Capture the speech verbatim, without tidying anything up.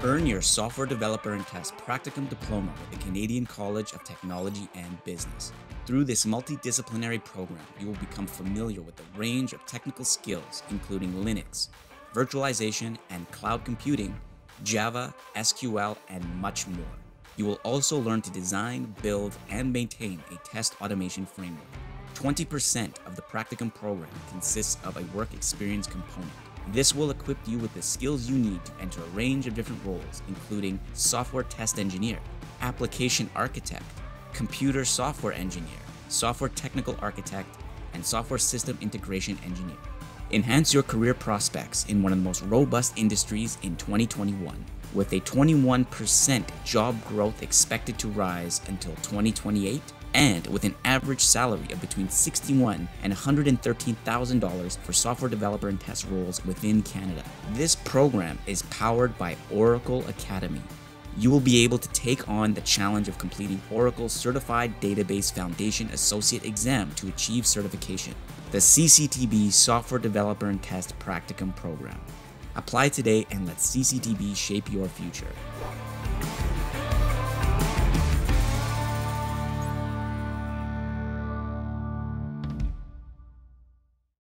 Earn your Software Developer and Test Practicum Diploma with the Canadian College of Technology and Business. Through this multidisciplinary program, you will become familiar with a range of technical skills including Linux, virtualization and cloud computing, Java, S Q L, and much more. You will also learn to design, build, and maintain a test automation framework. twenty percent of the Practicum program consists of a work experience component. This will equip you with the skills you need to enter a range of different roles, including software test engineer, application architect, computer software engineer, software technical architect, and software system integration engineer. Enhance your career prospects in one of the most robust industries in twenty twenty-one, with a twenty-one percent job growth expected to rise until twenty twenty-eight, and with an average salary of between sixty-one thousand dollars and one hundred thirteen thousand dollars for software developer and test roles within Canada. This program is powered by Oracle Academy. You will be able to take on the challenge of completing Oracle's Certified Database Foundation Associate exam to achieve certification, the C C T B Software Developer and Test Practicum program. Apply today and let C C T B shape your future.